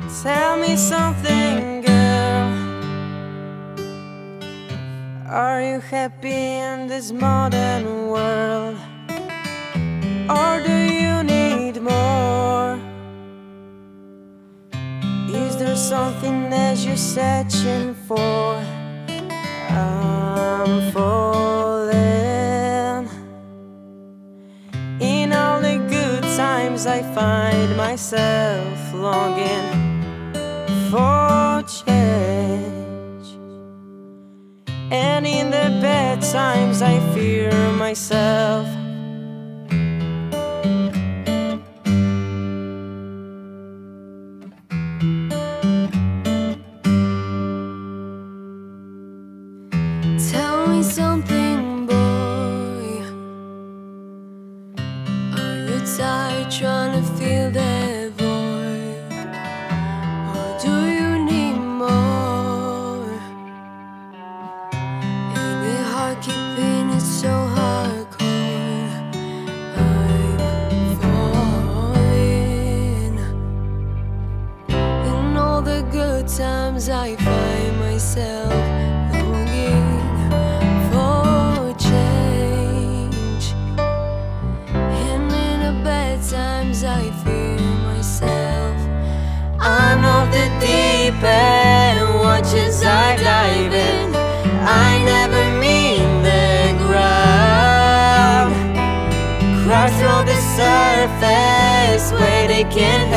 Tell me something, girl. Are you happy in this modern world? Or do you need more? Is there something that you're searching for? I'm falling. In all the good times I find myself longing for change, and in the bad times I fear myself. Tell me something, boy. Are you tired trying to fill that void? Or do you need more? Ain't it hard keeping it so hardcore? I'm falling. In all the good times I find myself longing for change, and in the bad times I fear myself. I'm off the deep end, watch as I dive in. I never mean the ground. Crash through the surface where they can't